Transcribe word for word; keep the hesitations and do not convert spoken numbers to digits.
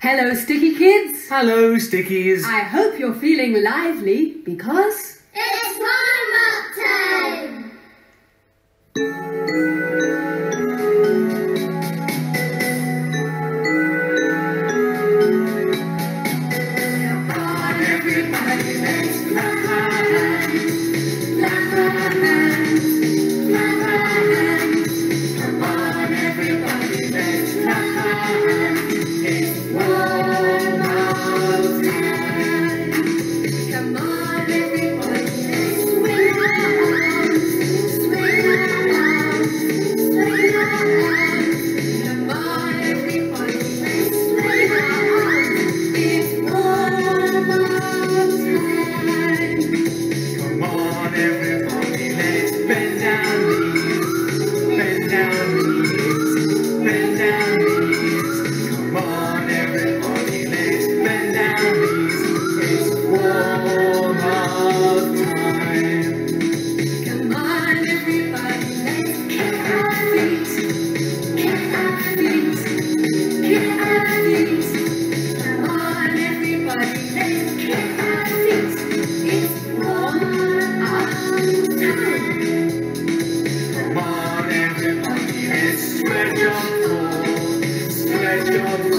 Hello, Sticky Kids. Hello, Stickies. I hope you're feeling lively because... it's warm-up time! Come on, everybody, let's clap our hands. Clap our hands. Clap our hands. Come on, everybody, let's clap our hands. It's warm-up time. Come on, everybody, let's swing our arms. Swing our arms. Swing our arms. Come on, everybody, let's swing our arms. It's warm-up time. Come on, everybody, let's bend down knees. Bend down knees. Bend down knees. Come on, everybody, let's bend down knees. It's warm-up time. Come on, everybody, let's kick our feet. Kick our feet. Kick our feet. Come on, everybody, let's kick our feet. It's warm-up time. Come on, everybody, let's stretch our toes. Stretch our